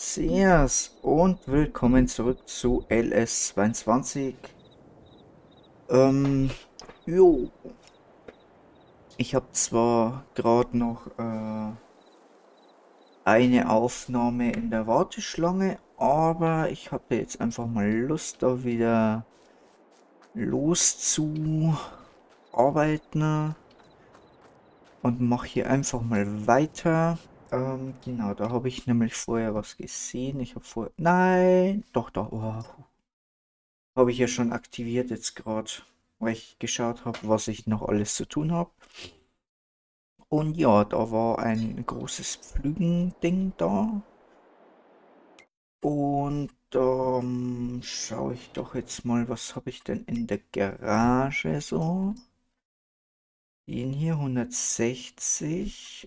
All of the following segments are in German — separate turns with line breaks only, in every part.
Servus und willkommen zurück zu LS22. Ähm, jo, ich habe zwar gerade noch eine Aufnahme in der Warteschlange, aber ich hatte jetzt einfach mal Lust, da wieder loszuarbeiten und mache hier einfach mal weiter. Genau, da habe ich nämlich vorher was gesehen. Ich habe vorher... Nein, doch, doch. Oh, habe ich ja schon aktiviert jetzt gerade, weil ich geschaut habe, was ich noch alles zu tun habe. Und ja, da war ein großes Pflügending da. Und schaue ich doch jetzt mal, was habe ich denn in der Garage so? Den hier 160.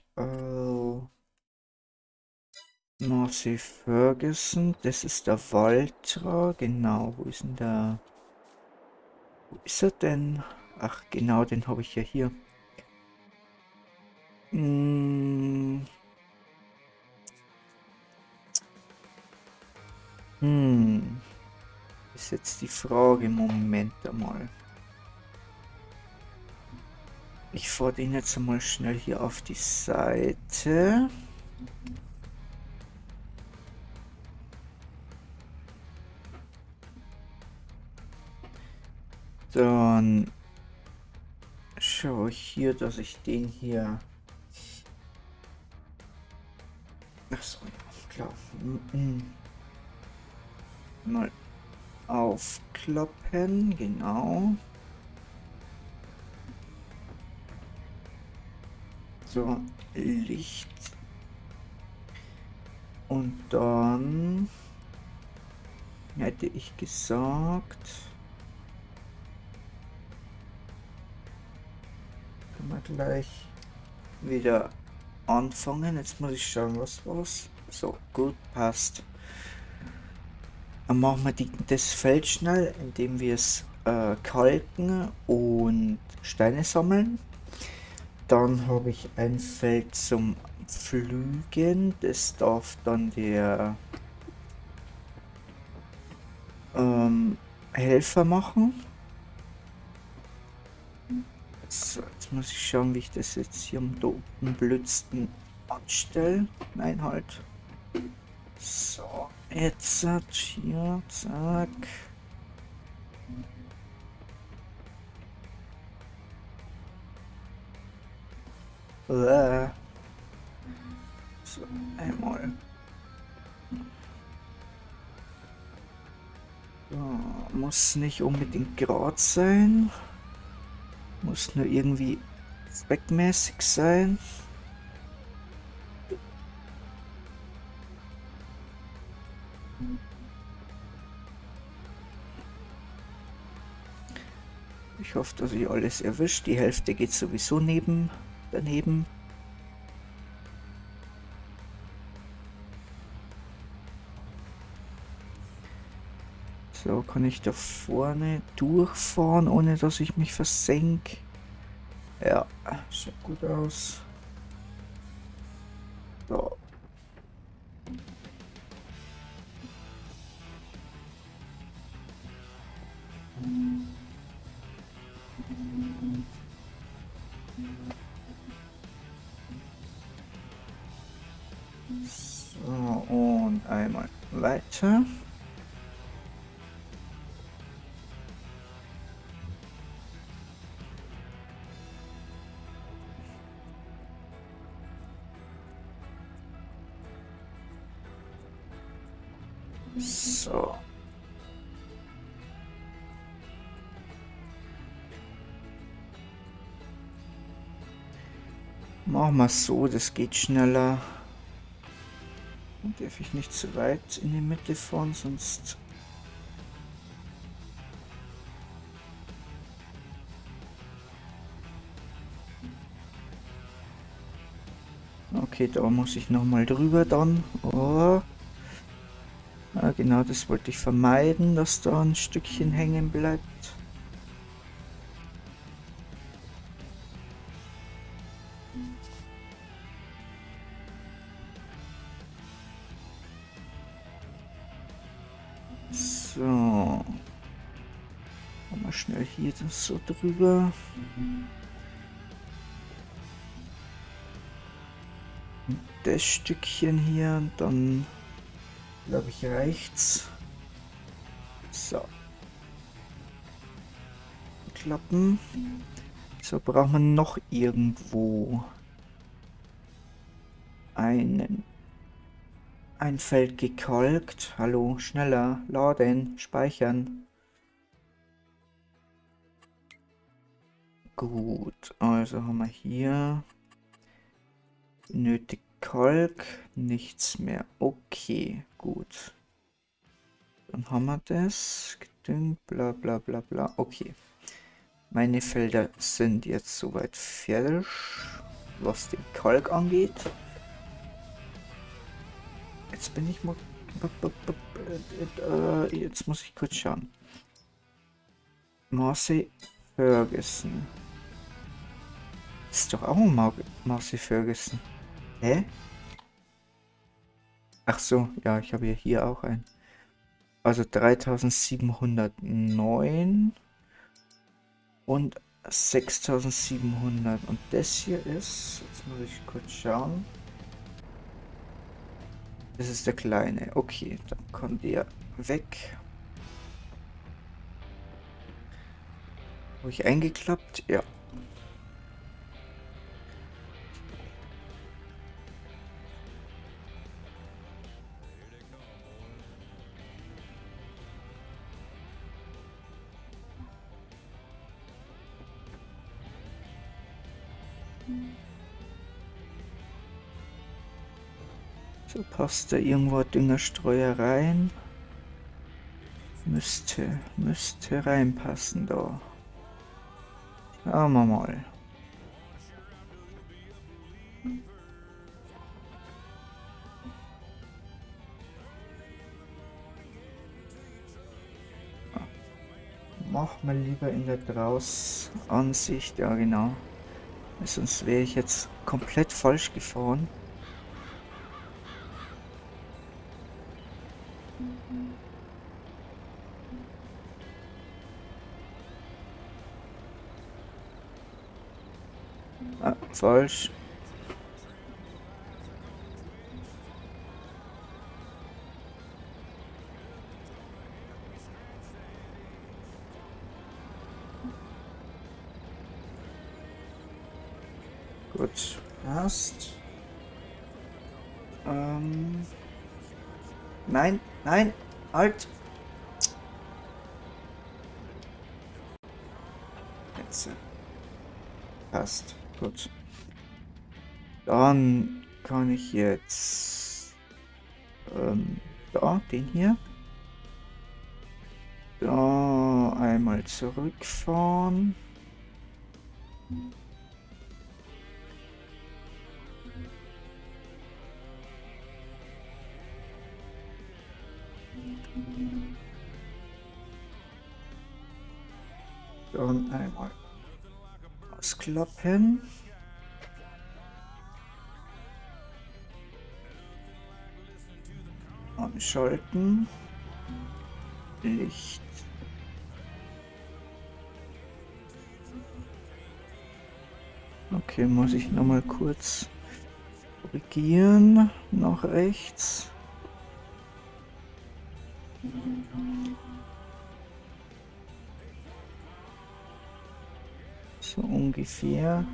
Massey Ferguson, das ist der Valtra. Genau, wo ist denn der? Wo ist er denn? Ach, genau, den habe ich ja hier. Hm, hm, ist jetzt die Frage. Moment einmal. Ich fahre den jetzt einmal schnell hier auf die Seite. Dann schaue ich hier, dass ich den hier... Ach so, ja, klar. Mal aufklappen, genau. So, Licht. Und dann hätte ich gesagt, können wir gleich wieder anfangen. Jetzt muss ich schauen, was war's. So, gut, passt. Dann machen wir das Feld schnell, indem wir es kalken und Steine sammeln. Dann habe ich ein Feld zum Pflügen. Das darf dann der Helfer machen. So, jetzt muss ich schauen, wie ich das jetzt hier am unten blödsten anstelle. Nein, halt. So, jetzt hier, zack. So, einmal. So, muss nicht unbedingt gerade sein. Muss nur irgendwie zweckmäßig sein. Ich hoffe, dass ich alles erwischt. Die Hälfte geht sowieso daneben. So, kann ich da vorne durchfahren, ohne dass ich mich versenke? Ja, schaut gut aus. So. So, und einmal weiter. So. Machen wir es so, das geht schneller. Dann darf ich nicht zu weit in die Mitte fahren, sonst... Okay, da muss ich nochmal drüber dann. Oh. Ja, genau, das wollte ich vermeiden, dass da ein Stückchen hängen bleibt. So. Mal schnell hier das so drüber. Das Stückchen hier und dann, glaube ich, reicht's. So. Klappen. So, brauchen wir noch irgendwo ein Feld gekalkt. Hallo, schneller, laden, speichern. Gut, also haben wir hier nötig Kalk, nichts mehr. Okay, gut. Dann haben wir das. Gedüngt, bla bla bla bla. Okay. Meine Felder sind jetzt soweit fertig, was den Kalk angeht. Jetzt bin ich mal... Jetzt muss ich kurz schauen. Marcy Ferguson. Ist doch auch ein Marcy Ferguson. Hä? Ach so, ja, ich habe ja hier auch einen. Also 3709 und 6700. Und das hier ist, jetzt muss ich kurz schauen. Das ist der kleine. Okay, dann kommt der weg. Habe ich eingeklappt? Ja. So, passt da irgendwo ein Düngerstreuer rein? Müsste reinpassen da. Schauen wir mal. Mach mal lieber in der Draußenansicht, ja genau. Sonst wäre ich jetzt komplett falsch gefahren. Ah, falsch. Gut, passt. Nein, nein, halt. Jetzt. Passt. Gut. Dann kann ich jetzt da, den hier. Da einmal zurückfahren. Dann einmal ausklappen. Anschalten. Licht. Okay, muss ich noch mal kurz korrigieren. Nach rechts. So ungefähr.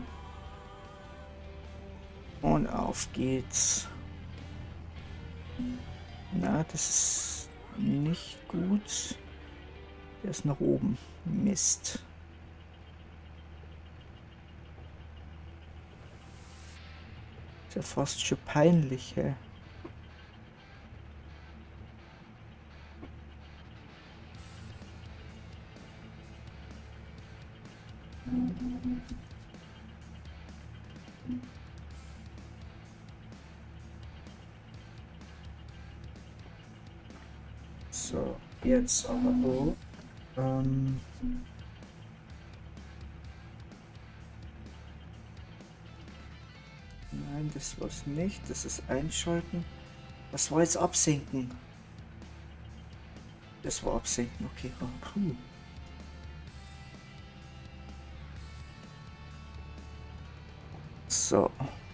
Und auf geht's. Na, das ist nicht gut. Der ist nach oben. Mist. Ist ja fast schon peinlich, hä? So, jetzt aber so. Nein, das war's nicht. Das ist einschalten. Was war jetzt absenken? Das war absenken, okay. Puh. So.